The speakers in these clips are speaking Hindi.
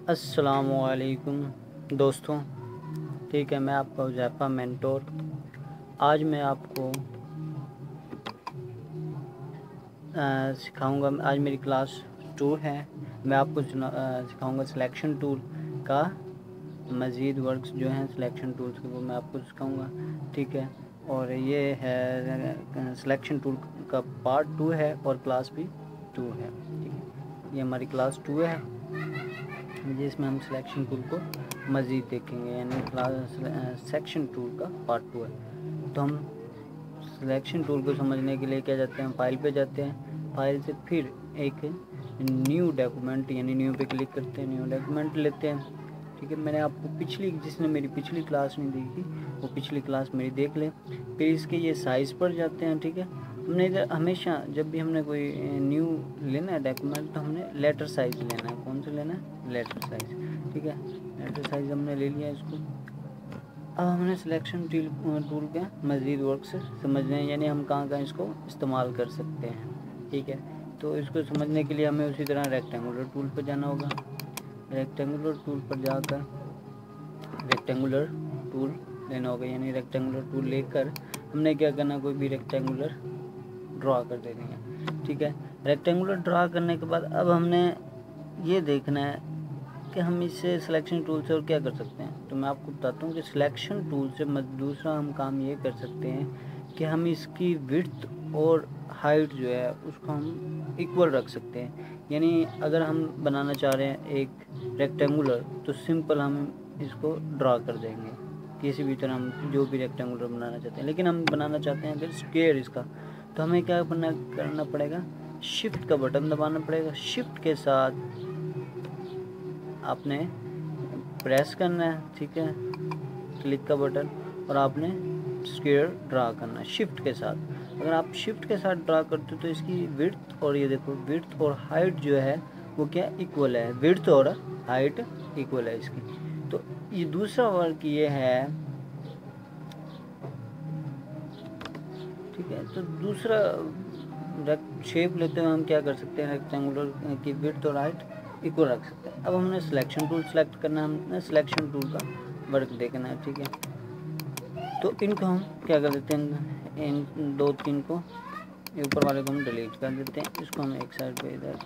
अस्सलामुअलैकुम दोस्तों, ठीक है। मैं आपका हुज़ैफ़ा मेंटोर। आज मैं आपको सिखाऊंगा। आज मेरी क्लास 2 है। मैं आपको सिखाऊंगा सिलेक्शन टूल का मज़ीद वर्क्स जो हैं सिलेक्शन टूल्स के, वो मैं आपको सिखाऊंगा, ठीक है। और ये है सिलेक्शन टूल का पार्ट 2 है और क्लास भी 2 है, ठीक है। ये हमारी क्लास 2 है जिसमें हम सिलेक्शन टूल को मज़ीद देखेंगे, यानी क्लास सेक्शन टूल का पार्ट 2 है। तो हम सिलेक्शन टूल को समझने के लिए क्या जाते हैं, फाइल पे जाते हैं। फाइल से फिर एक न्यू डॉक्यूमेंट यानी न्यू पे क्लिक करते हैं, न्यू डॉक्यूमेंट लेते हैं, ठीक है। मैंने आपको जिसने मेरी पिछली क्लास नहीं देखी वो पिछली क्लास मेरी देख ले। फिर इसके ये साइज़ पर जाते हैं, ठीक है। हमने इधर हमेशा जब भी हमने कोई न्यू लेना है डॉक्यूमेंट तो हमने लेटर साइज़ लेना है। कौन सा लेना है? लेटर साइज़, ठीक है। लेटर साइज़ हमने ले लिया इसको। अब हमने सिलेक्शन टूल के मज़ीद वर्क से समझना है, यानी हम कहाँ कहाँ इसको इस्तेमाल कर सकते हैं, ठीक है। तो इसको समझने के लिए हमें उसी तरह रेक्टेंगुलर टूल पर जाना होगा। रेक्टेंगुलर टूल पर जाकर रेक्टेंगुलर टूल लेना होगा, यानी रेक्टेंगुलर टूल लेकर हमने क्या करना, कोई भी रेक्टेंगुलर ड्रा कर देनी है, ठीक है। रेक्टेंगुलर ड्रा करने के बाद अब हमने ये देखना है कि हम इससे सिलेक्शन टूल से और क्या कर सकते हैं। तो मैं आपको बताता हूँ कि सिलेक्शन टूल से दूसरा हम काम ये कर सकते हैं कि हम इसकी विड्थ और हाइट जो है उसको हम इक्वल रख सकते हैं। यानी अगर हम बनाना चाह रहे हैं एक रेक्टेंगुलर, तो सिंपल हम इसको ड्रा कर देंगे किसी भी तरह, हम जो भी रेक्टेंगुलर बनाना चाहते हैं। लेकिन हम बनाना चाहते हैं अगर स्क्वायर इसका, तो हमें क्या करना पड़ेगा, शिफ्ट का बटन दबाना पड़ेगा। शिफ्ट के साथ आपने प्रेस करना है, ठीक है, क्लिक का बटन, और आपने स्क्वायर ड्रा करना है शिफ्ट के साथ। अगर आप शिफ्ट के साथ ड्रा करते हो तो इसकी विड्थ और ये देखो विड्थ और हाइट जो है वो क्या इक्वल है, विड्थ और हाइट इक्वल है इसकी। तो ये दूसरा वर्क ये है, ठीक है। तो दूसरा शेप लेते हुए हम क्या कर सकते हैं, रेक्टेंगुलर की विड्थ और हाइट इक्वल रख सकते हैं। अब हमने सिलेक्शन टूल सेलेक्ट करना है, हमने सिलेक्शन टूल का वर्क देखना है, ठीक है। तो इनको हम क्या कर देते हैं, इन 2-3 को, ऊपर वाले को हम डिलीट कर देते हैं। इसको हम एक साइड पे इधर,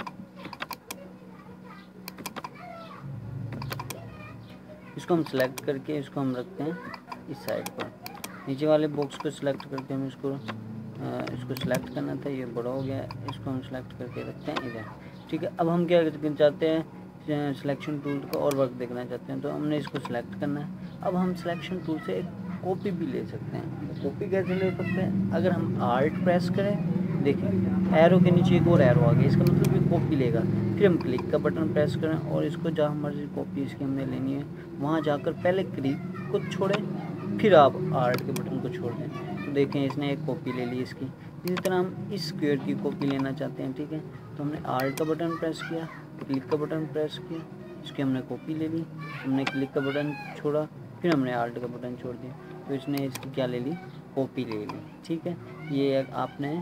इसको हम सेलेक्ट करके इसको हम रखते हैं इस साइड पर। नीचे वाले बॉक्स को सिलेक्ट करके हम इसको सिलेक्ट करना था, ये बड़ा हो गया, इसको हम सिलेक्ट करके रखते हैं इधर, ठीक है। अब हम क्या चाहते हैं, सिलेक्शन टूल का और वर्क देखना चाहते हैं, तो हमने इसको सिलेक्ट करना है। अब हम सिलेक्शन टूल से एक कॉपी भी ले सकते हैं। कॉपी कैसे ले सकते हैं, अगर हम आल्ट प्रेस करें, देखें एरो के नीचे एक और एरो आ गया, इसका मतलब ये कॉपी लेगा। फिर हम क्लिक का बटन प्रेस करें और इसको जहाँ मर्जी कॉपी इसकी हमने लेनी है वहाँ जाकर पहले क्लिक को छोड़ें, फिर आप आल्ट के बटन को छोड़ दें, तो देखें इसने एक कॉपी ले ली इसकी। इसी तरह हम इस स्क्वायर की कॉपी लेना चाहते हैं, ठीक है। तो हमने आल्ट का बटन प्रेस किया, क्लिक का बटन प्रेस किया, इसकी हमने कॉपी ले ली, हमने क्लिक का बटन छोड़ा, फिर हमने आल्ट का बटन छोड़ दिया, तो इसने इसकी क्या ले ली, कॉपी ले ली, ठीक है। ये आपने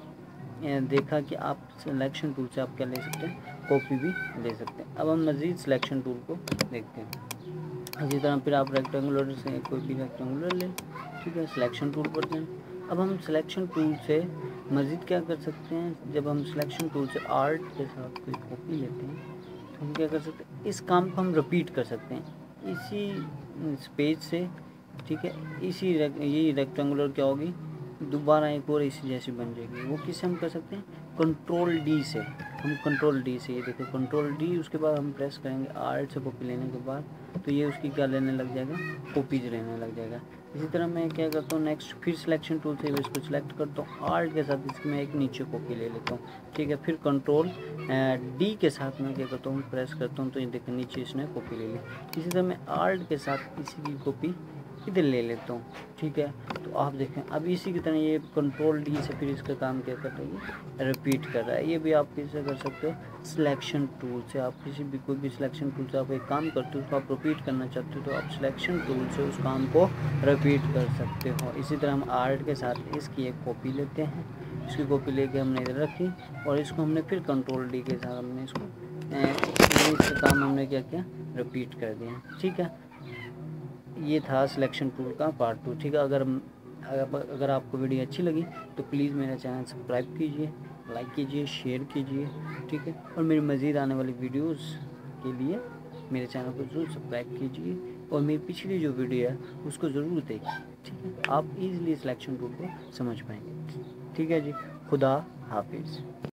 देखा कि आप सिलेक्शन टूल से आप क्या ले सकते हैं, कॉपी भी ले सकते हैं। अब हम मज़ीद सिलेक्शन टूल को देखते हैं। इसी तरह फिर आप रेक्टेंगुलर से कोई भी रेक्टेंगुलर लें, ठीक है, सिलेक्शन टूल पर जाएं। अब हम सिलेक्शन टूल से मज़ीद क्या कर सकते हैं, जब हम सिलेक्शन टूल से आर्ट के साथ कोई कॉपी लेते हैं तो हम क्या कर सकते हैं, इस काम को हम रिपीट कर सकते हैं इसी पेज से, ठीक है। यही रेक्टेंगुलर क्या होगी, दोबारा एक और इसी जैसी बन जाएगी। वो किससे हम कर सकते हैं, कंट्रोल डी से। हम कंट्रोल डी से, ये देखो कंट्रोल डी, उसके बाद हम प्रेस करेंगे आर्ट से कॉपी लेने के बाद, तो ये उसकी क्या लेने लग जाएगा, कॉपीज लेने लग जाएगा। इसी तरह मैं क्या करता हूँ, नेक्स्ट फिर सिलेक्शन टूल से इसको सिलेक्ट करता हूँ, आर्ट के साथ इसकी मैं एक नीचे कॉपी ले लेता हूँ, ठीक है। फिर कंट्रोल डी के साथ मैं क्या करता हूँ, प्रेस करता हूँ, तो ये देखो नीचे इसने कॉपी ले ली। इसी तरह मैं आर्ट के साथ इसी की कॉपी इधर ले लेता हूँ, ठीक है। तो आप देखें अब इसी की तरह ये कंट्रोल डी से फिर इसका काम क्या कर रहा है, ये रिपीट कर रहा है। ये भी आप किससे कर सकते हो, सिलेक्शन टूल से। आप किसी भी कोई भी सिलेक्शन टूल से आप एक काम करते हो, उसको आप रिपीट करना चाहते हो, तो आप सिलेक्शन टूल से उस काम को रिपीट कर सकते हो। इसी तरह हम आर्ट के साथ इसकी एक कॉपी लेते हैं, इसकी कॉपी लेके हमने इधर रखी और इसको हमने फिर कंट्रोल डी के साथ हमने इसको इसका काम हमने क्या किया, रिपीट कर दिया। ठीक है, ये था सिलेक्शन टूल का पार्ट 2। ठीक है, अगर आपको वीडियो अच्छी लगी तो प्लीज़ मेरा चैनल सब्सक्राइब कीजिए, लाइक कीजिए, शेयर कीजिए। ठीक है, और मेरी मज़ीद आने वाली वीडियोस के लिए मेरे चैनल को ज़रूर सब्सक्राइब कीजिए और मेरी पिछली जो वीडियो है उसको ज़रूर देखिए। ठीक है, आप इजीली सिलेक्शन टूल को समझ पाएंगे। ठीक है जी, खुदा हाफिज़।